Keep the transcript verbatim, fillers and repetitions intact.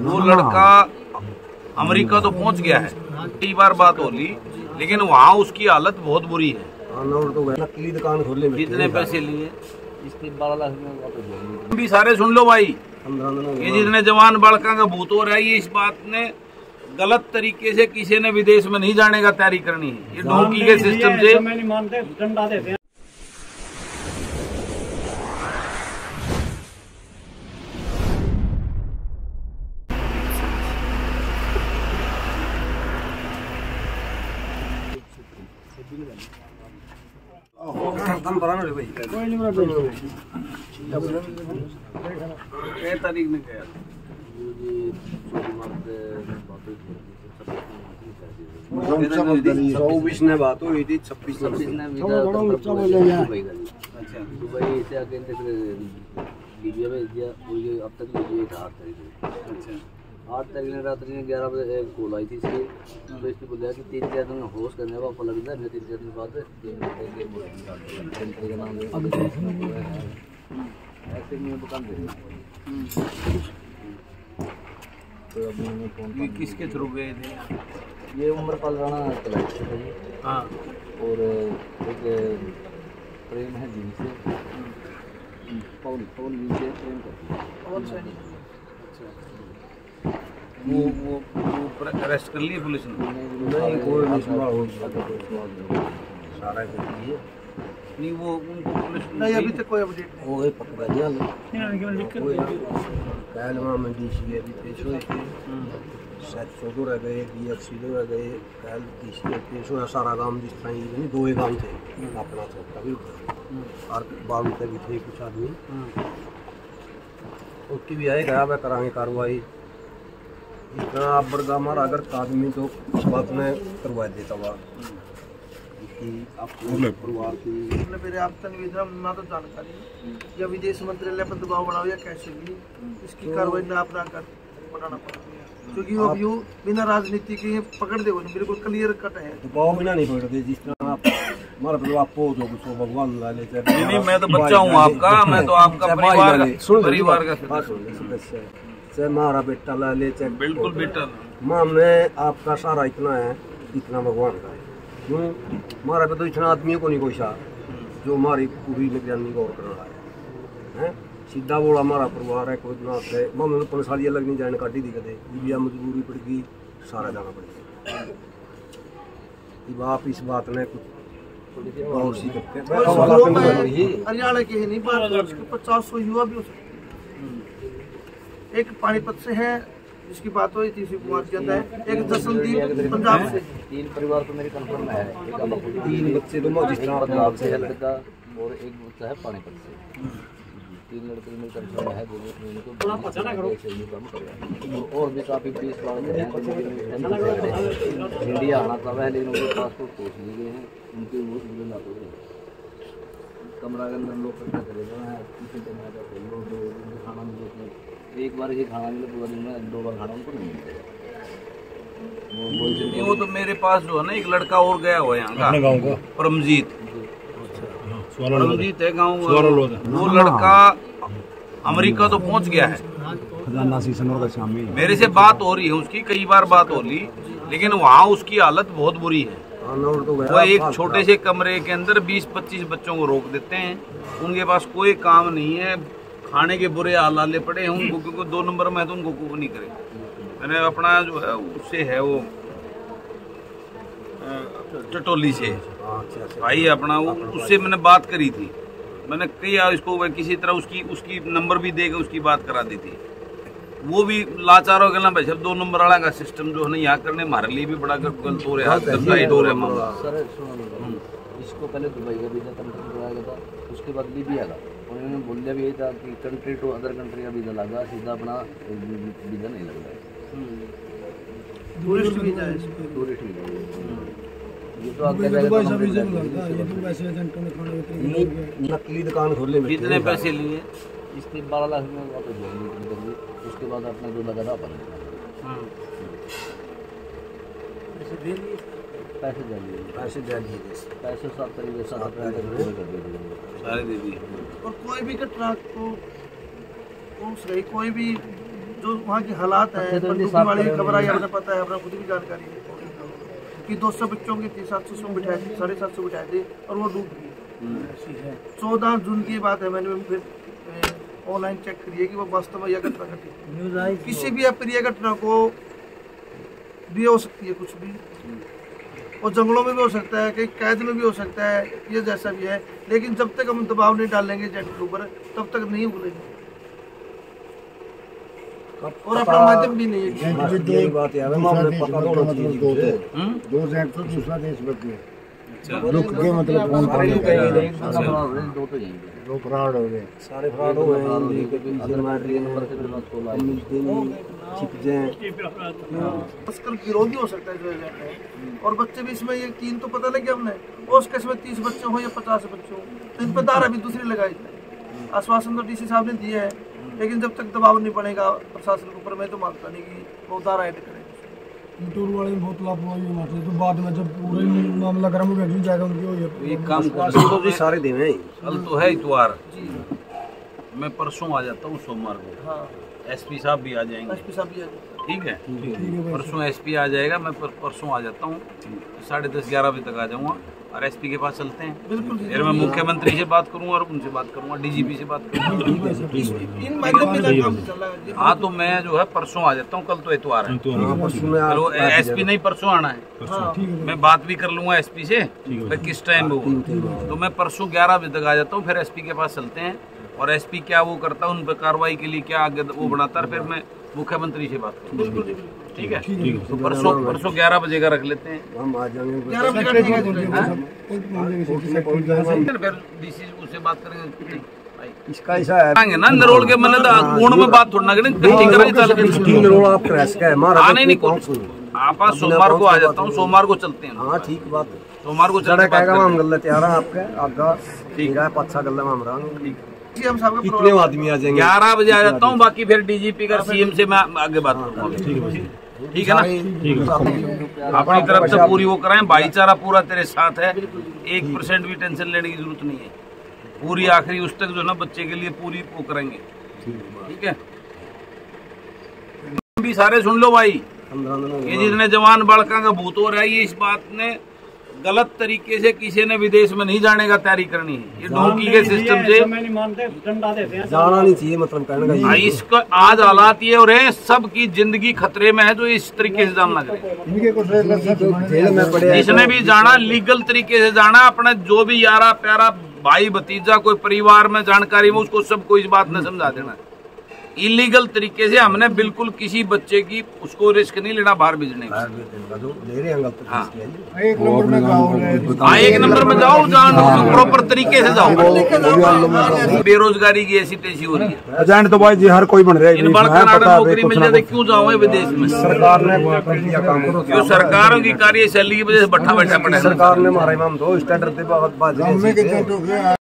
वो लड़का अमेरिका तो पहुंच गया है, कई बार बात हो ली, लेकिन वहाँ उसकी हालत बहुत बुरी है। नकली दुकान खोले, कितने पैसे लिए? बारह लाख भी सारे सुन लो भाई। ये जितने जवान बालका का भूत हो रहा है, ये इस बात ने गलत तरीके से किसी ने विदेश में नहीं जाने का तैयारी करनी है। ये ढोंकी के सिस्टम से डंडा देते हैं। तारीख में गया चौबीस ने बात हुई थी, छब्बीस दुबई से आके लीबिया भेज दिया। अब तक लीबिया आठ तारीख आठ तारीख ने रात्रि में ग्यारह बजे कॉल आई थी इसकी, तो इसने बोला कि तीन चार दिन होश करने का लग जाए, तीन चार दिन बाद ऐसे में दुकान दे ये किसके थ्रू गए थे? ये उम्र पाल राणा चलाए थे जी। हाँ, और एक प्रेम है जी से, पवन पवन जी से प्रेम करती है। वो वो वो अरेस्ट कर लिए पुलिस ने? नहीं, कोई नहीं सारा है नहीं, वो उनको पुलिस नहीं, अभी तक कोई अपडेट नहीं। वो पकड़ा दिया लो कल वहाँ में डी सी अभी पेश हुए थे, शायद फोटो रह गए, डी एफ सी रह गए, कल डी सी पेश हुआ। सारा गाँव जिस तरह नहीं, दो ही गाँव थे अपना था कभी, और बालू तक भी थे कुछ आदमी, उसकी भी आएगा वह कराएंगे कार्रवाई। इतना आप बड़गा मारा अगर आदमी तो इस बात में करवा देता हुआ कि परिवार की मेरे आप तक निवेदन ना तो जानकारी या विदेश मंत्रालय पर दबाव बनाओ या कैसे भी इसकी कार्रवाई ना अपना कर बनाना पड़ेगा, क्योंकि वो व्यू बिना राजनीति के पकड़ दे, बिल्कुल क्लियर कट है। दबाव बिना नहीं पकड़ते, जिस तरह आप हमारा मतलब आप पोज हो कुछ भगवान ला लेते। नहीं, मैं तो बच्चा हूँ आपका, मैं तो आपका परिवार परिवार का सदस्य है, चाहे हमारा बेटा ला ले, चाहे बिल्कुल बेटा माँ में आपका सारा इतना है, इतना भगवान का है। क्यों हमारा पे तो इतना आदमियों को नहीं कोई सा जो हमारी पूरी निगरानी गौर कर रहा है, हैं? सीधा बोला हमारा परिवार है, कोई ना है। मम्मी ने पुलिस वाली अलग नहीं जाने काटी दी कदे, लीबिया मजबूरी पड़ गई, सारा जाना पड़ेगा। आप इस बात ने कुछ और सी करते हैं। हरियाणा के ही नहीं, भारत के पचास सौ युवा भी हो सकते। एक पानीपत से है जिसकी बात हुई थी, कुमार के अंदर, एक जसनदीप पंजाब से। तीन परिवार तो मेरी कंफर्म है, तीन बच्चे दोनों जिस तरह पंजाब से है लड़का और एक बच्चा है पानीपत से। तीन लड़के मेरी कंफर्म है, दोनों को और भी काफी बीस बार इंडिया आना था वह, लेकिन उनके पासपोर्ट पहुँच लिए गए हैं, उनके वो कमरा के अंदर लोग चले गए हैं। खाना मिले, एक बार ये खाना मिले पूरा दिन में, दो बार खाना उनको नहीं मिलता। वो तो मेरे पास जो है ना एक लड़का और गया हुआ है यहाँ का, परमजीत परमजीत है गाँव, वो लड़का अमेरिका तो पहुंच गया है। मेरे से बात हो रही है उसकी, कई बार बात हो ली, लेकिन वहाँ उसकी हालत बहुत बुरी है। वो एक छोटे से कमरे के अंदर बीस पच्चीस बच्चों को रोक देते हैं, उनके पास कोई काम नहीं है, खाने के बुरे हाल आले पड़े हैं उनको, क्योंकि दो नंबर में है तो उनको कुछ नहीं करे। मैंने अपना जो है उससे है वो टटोली से भाई अपना, वो उससे मैंने बात करी थी, मैंने किया इसको किसी तरह उसकी उसकी नंबर भी देकर उसकी बात करा दी थी। वो भी लाचार हो गया ना भाई, सब दो नंबर वाला का सिस्टम जो है ना यहाँ करने हमारे लिए भी बड़ा गलत हो रहा है, हो रहा है मामला। इसको पहले दुबई का वीजा कंफर्म कराया गया था, उसके बाद लीबिया का उन्होंने बोला भी यही था कि कंट्री टू अदर कंट्री का वीजा लगा, सीधा अपना वीजा नहीं लग रहा है, टूरिस्ट वीजा है, टूरिस्ट वीजा। ये तो आपका नकली दुकान खोले, कितने पैसे लिए? इसके बारह लाख में वापस जाएंगे, उसके बाद अपना जो लगा था अपन पैसे दे दिए, पैसे दे दिए, पैसे दे दिए, पैसे सात तरीके सात सारे दे दिए। और कोई भी घटना को कोई भी जो वहाँ के हालात हैं, बंदूकी वाली की खबर आई, हमें पता है, अपना खुद की जानकारी है कि दो सौ बच्चों की थी, सात सौ बिठाए थे, साढ़े सात सौ बिठाए थे और वो डूब गई। चौदह जून की बात है, मैंने फिर ऑनलाइन चेक करिए कि वो वास्तव में यह घटना घटी। किसी भी अप्रिय घटना को भी हो सकती है, कुछ भी, और जंगलों में भी हो सकता है, कहीं कैद में भी हो सकता है, ये जैसा भी है, लेकिन जब तक हम दबाव नहीं डालेंगे जेट के ऊपर तब तक नहीं उगलेंगे और अपना माध्यम भी नहीं है। बात है दो जेट तो दूसरा देश बचे रुक गए, मतलब कौन कौन दो तो जाएंगे, दो फ्रॉड हो गए, सारे फ्रॉड हो तस्कर गिरोह भी हो सकता है जो है, और बच्चे भी इसमें, ये तीन तो पता लगे हमने, और उसके इसमें तीस बच्चे हो या पचास बच्चे हो, तो इन पर धारा भी दूसरी लगाई। आश्वासन तो डीसी साहब ने दिया है, लेकिन जब तक दबाव नहीं पड़ेगा प्रशासन के ऊपर, मैं तो मानता नहीं कि वो धारा ऐड करें। टूर वाले बहुत लापरवाही होना चाहिए, तो बाद में जब पूरा मामला गर्म हो गया जाएगा उनकी, एक काम तो भी सारे दिन हैं। कल तो है इतवार, मैं परसों आ जाता हूँ सोमवार को। हाँ, एसपी साहब भी आ जाएंगे, एसपी साहब भी आ जाएंगे। ठीक है, परसों एसपी आ जाएगा, मैं पर, परसों आ जाता हूँ, साढ़े दस ग्यारह बजे तक आ जाऊँगा और एसपी के पास चलते हैं। बिल्कुल, फिर मैं मुख्यमंत्री से बात करूँगा और उनसे बात करूँगा, डीजीपी से बात करूँगा। इन माध्यम में काम चल रहा है। हाँ, तो मैं जो है परसों आ जाता हूँ, कल तो इतवार है, चलो एसपी नहीं परसों आना है, हाँ, मैं बात भी कर लूंगा एसपी से भाई किस टाइम वो, तो मैं परसों ग्यारह बजे तक आ जाता हूँ। फिर एसपी के पास चलते हैं और एसपी क्या वो करता है, उन पर कार्रवाई के लिए क्या आगे वो बनाता है, फिर मैं मुख्यमंत्री से बात करूँगा। ठीक है, तो परसों परसों ग्यारह बजे का रख लेते हैं, हम आ जाएंगे। ग्यारह बजे का ठीक है। फिर डीसी उससे बात करेंगे। इसका ऐसा है ना नरोल के मन गुण में बात थोड़ा करें, तीन रोल आप क्रैश का है मार आने नहीं कुछ, आप सोमवार को आ जाता हूँ, सोमवार को चलते हैं। हाँ ठीक बात है, सोमवार को जरा चलते कहेगा हम गल्ला तैयार है आपके आगा ठीक है, पाँच छह गल्ला में हम रहेंगे। हम साहब का कितने आदमी आ जाएंगे? ग्यारह बजे आ जाता हूँ, बाकी फिर डीजीपी का सीएम से मैं आगे बात करूँगा। ठीक है ना, अपनी तरफ से पूरी वो कराएं, भाईचारा पूरा तेरे साथ है, एक परसेंट भी टेंशन लेने की जरूरत नहीं है, पूरी आखिरी उस तक जो ना बच्चे के लिए पूरी वो करेंगे। ठीक है, भी सारे सुन लो भाई, ये जितने जवान बालका का भूत हो रहा है, ये इस बात ने गलत तरीके से किसी ने विदेश में नहीं जाने का तैयारी करनी है। ये डोंकी के सिस्टम से जाना नहीं चाहिए, मतलब कहने का इसका आज हालात ये हो रहे हैं, सबकी जिंदगी खतरे में है जो इस तरीके से जाना लग रहा है। इसने भी जाना लीगल तरीके से जाना, अपना जो भी यारा प्यारा भाई भतीजा कोई परिवार में जानकारी में उसको सबको इस बात में समझा देना। इलीगल तरीके से हमने बिल्कुल किसी बच्चे की उसको रिस्क नहीं लेना बाहर भेजने का। हाँ, हाँ एक नंबर में जाओ, जहाँ प्रॉपर तरीके से जाओ। बेरोजगारी की ऐसी तैसी हो रही है, एजेंट तो भाई जी हर कोई बन रहा है, इन बड़का नौकरी मिल जाती, क्यों जाओ विदेश में? सरकार ने क्यों सरकारों की कार्यशैली की वजह से बैठा बैठा पड़े। सरकार ने हमारे हम दो स्टैंडर्ड